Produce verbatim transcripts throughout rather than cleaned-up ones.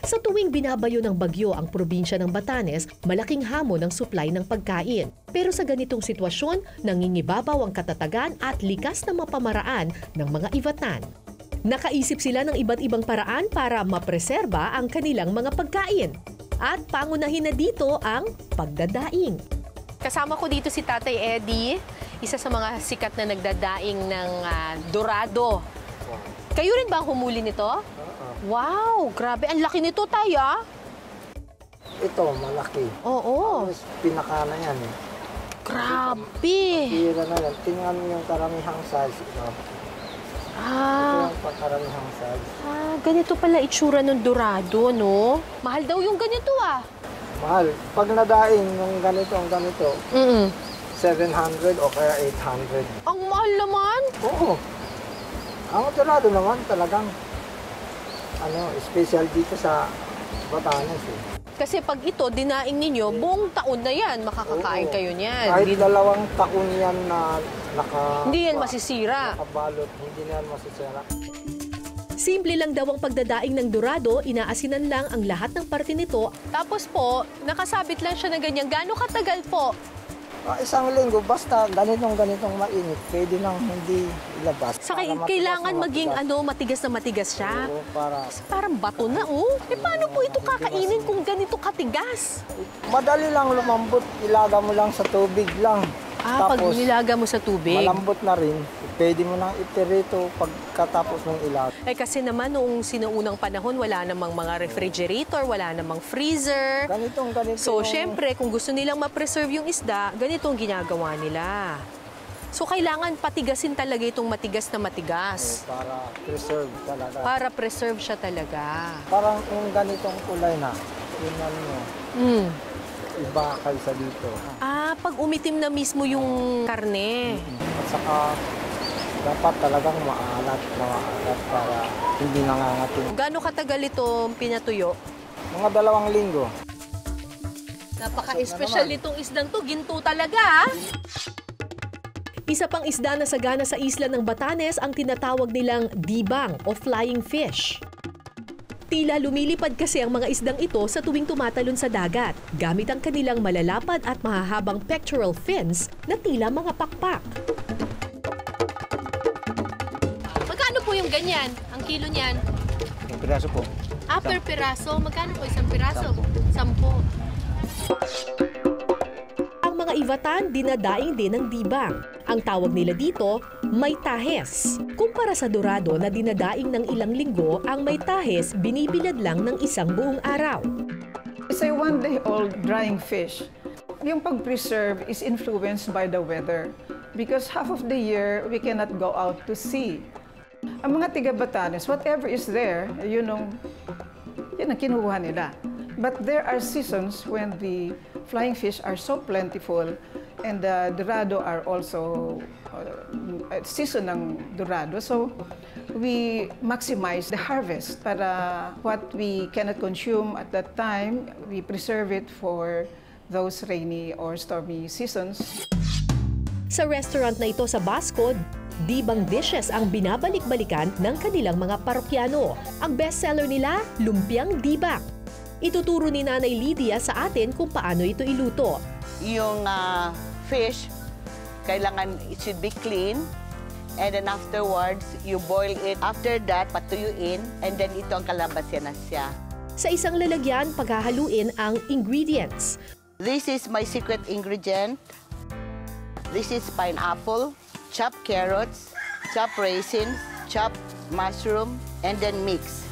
Sa tuwing binabayo ng bagyo ang probinsya ng Batanes, malaking hamon ang supply ng pagkain. Pero sa ganitong sitwasyon, nangingibabaw ang katatagan at likas na mapamaraan ng mga Ivatan. Nakaisip sila ng iba't ibang paraan para mapreserba ang kanilang mga pagkain. At pangunahin na dito ang pagdadaing. Kasama ko dito si Tatay Eddie, isa sa mga sikat na nagdadaing ng uh, dorado. Kayo rin ba ang humuli nito? Wow, grabe. Ang laki nito, Tay, ah. Ito, malaki. Oo. Tapos, pinaka na yan, eh. Grabe. Tira na yan. Tingnan mo yung karamihang size. Ito, Ah, ito yung karamihang size. ah, ganito pala itsura ng dorado, no? Mahal daw yung ganito, ah. Mahal. Pag nadaing yung ganito, ang ganito, Mm-mm. seven hundred o kaya eight hundred. Ang mahal naman. Oo. Ang dorado naman talagang ano, special dito sa Batanes, eh. Kasi pag ito, dinaing ninyo, buong taon na yan, makakakain Oo. kayo niyan. Kahit Hindi, dalawang taon yan na naka... hindi yan masisira. Nakabalot, hindi na yan masisira. Simple lang daw ang pagdadaing ng dorado, inaasinan lang ang lahat ng parte nito. Tapos po, nakasabit lang siya na ganyan. Gaano katagal po? Ah, isang linggo, basta ganitong ganitong mainit, pwede nang hindi ilabas. Sa Para matigas kailangan na maging matigas. ano, matigas na matigas siya. Oo, para Parang bato na, oh. Eh, paano po ito kakainin kung ganito katigas? madali lang lumambot, ilaga mo lang sa tubig lang. Ah, pag Tapos, nilaga mo sa tubig. malambot na rin, pwede mo nang itirito pagkatapos ng ilaga. Eh, kasi naman noong sinuunang panahon, wala namang mga refrigerator, wala namang freezer. Ganitong ganito. So, yung- syempre, kung gusto nilang ma-preserve yung isda, ganito ang ginagawa nila. So, kailangan patigasin talaga itong matigas na eh, matigas. para preserve talaga. Para preserve siya talaga. Parang yung ganitong kulay na, yun mo, Mm. iba kaysa dito. Ah, pag umitim na mismo yung karne. At saka, dapat talagang maalat na maalat para hindi nangangating. Gaano katagal itong pinatuyo? Mga dalawang linggo. Napaka-espesyal nitong isdang to. Ginto talaga, ah. Isa pang isda na sagana sa isla ng Batanes ang tinatawag nilang dibang o flying fish. Tila lumilipad kasi ang mga isdang ito sa tuwing tumatalon sa dagat, gamit ang kanilang malalapad at mahahabang pectoral fins na tila mga pakpak. Magkano po yung ganyan? Ang kilo niyan? Yung piraso po. Ah, per piraso. Magkano po isang piraso? Sampo. Ang mga Ivatan dinadaing din ng dibang. Ang tawag nila dito, may tahes. Kumpara sa dorado na dinadaing ng ilang linggo, ang may tahes binibilad lang ng isang buong araw. It's a one-day-old drying fish. Yung pag-preserve is influenced by the weather because half of the year we cannot go out to sea. Ang mga tiga-Batanes, whatever is there, yun ang, yun ang kinuha nila. But there are seasons when the flying fish are so plentiful and the dorado are also uh, season ng dorado. So we maximize the harvest para what we cannot consume at that time, we preserve it for those rainy or stormy seasons. Sa restaurant na ito sa Basco, dibang dishes ang binabalik-balikan ng kanilang mga parokyano. Ang bestseller nila, lumpiang dibang. Ituturo ni Nanay Lydia sa atin kung paano ito iluto. Yung uh, fish, kailangan it should be clean. And then afterwards, you boil it. After that, patuyuin. And then ito ang kalabasyan na siya. Sa isang lalagyan, paghahaluin ang ingredients. This is my secret ingredient. This is pineapple, chopped carrots, chopped raisins, chopped mushroom, and then mix.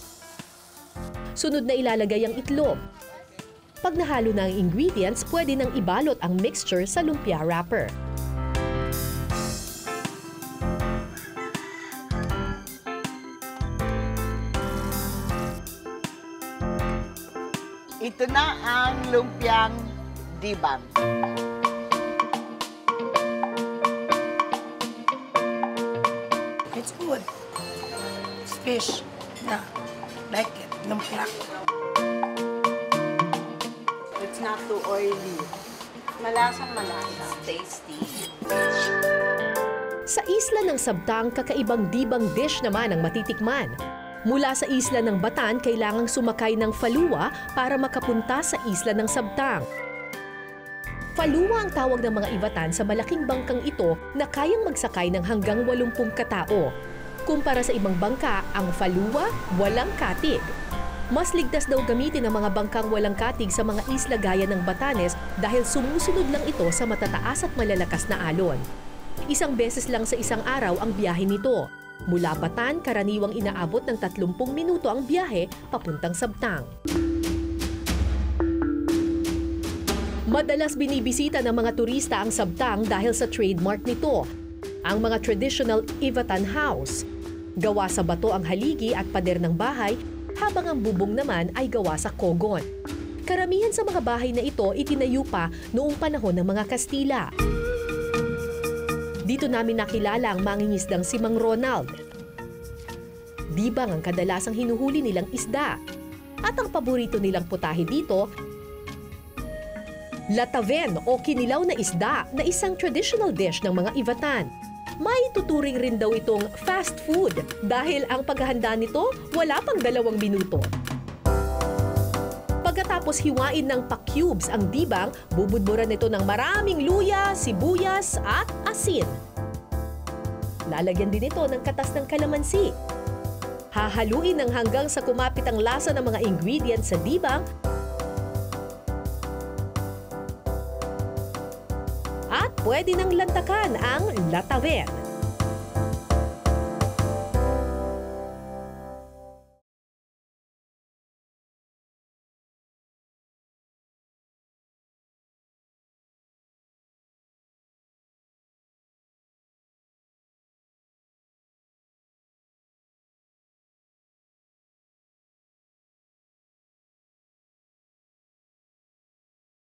Sunod na ilalagay ang itlog. Pag nahalo na ang ingredients, pwede nang ibalot ang mixture sa lumpia wrapper. Ito na ang lumpiang dibang. It's good. It's fish. Yeah, like it. Lumpia. It's not too oily. Malasang malasa. Tasty. Sa isla ng Sabtang, kakaibang dibang dish naman ang matitikman. Mula sa isla ng Batan, kailangang sumakay ng falua para makapunta sa isla ng Sabtang. Falua ang tawag ng mga Ivatan sa malaking bangkang ito na kayang magsakay ng hanggang walumpung katao. Kumpara sa ibang bangka, ang falua walang katig. Mas ligtas daw gamitin ang mga bangkang walang katig sa mga isla gaya ng Batanes dahil sumusunod lang ito sa matataas at malalakas na alon. Isang beses lang sa isang araw ang biyahe nito. Mula Batan, karaniwang inaabot ng tatlumpung minuto ang biyahe papuntang Sabtang. Madalas binibisita ng mga turista ang Sabtang dahil sa trademark nito, ang mga traditional Ivatan house. Gawa sa bato ang haligi at pader ng bahay, habang ang bubong naman ay gawa sa kogon. Karamihan sa mga bahay na ito itinayo pa noong panahon ng mga Kastila. Dito namin nakilala ang mangingisdang si Mang Ronald. Dibang ang kadalasang hinuhuli nilang isda. At ang paborito nilang putahe dito, lataven o kinilaw na isda na isang traditional dish ng mga Ivatan. May tuturing rin daw itong fast food dahil ang paghahanda nito wala pang dalawang minuto. Pagkatapos hiwain ng pa-cubes ang dibang, bubudburan nito ng maraming luya, sibuyas at asin. Lalagyan din ito ng katas ng kalamansi. Hahaluin ng hanggang sa kumapit ang lasa ng mga ingredients sa dibang at pwede nang lantakan ang lataven.